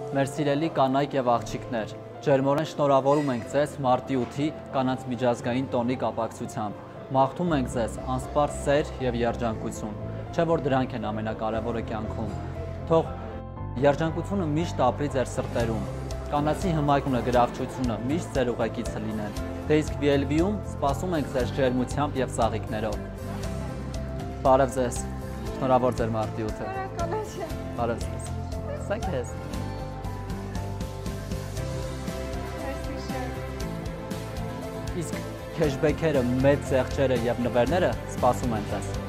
Մեր սիրելի կանայք եւ աղջիկներ, ջերմորեն շնորհավորում ենք ձեզ մարտի 8-ի կանանց միջազգային տոնի կապակցությամբ։ Մաղթում ենք ձեզ անսպառ սեր եւ երջանկություն, չէ որ դրանք են ամենակարևորը կյանքում։ Թող երջանկությունը միշտ ապրի ձեր սրտերում, կանացի հմայքությունը, գրավչությունը միշտ ձեր ուղեկիցը լինեն։ Դե իսկ Բիելվիում սպասում ենք ձեզ ջերմությամբ եւ սաղիկներով։ Բարև ձեզ, շնորհավոր ձեր մարտի 8-ը։ Բարև ձեզ։ Սա քեզ։ Իսկ քեշբեքերը, մեծ զեղչերը եւ նվերները սպասում են ձեզ։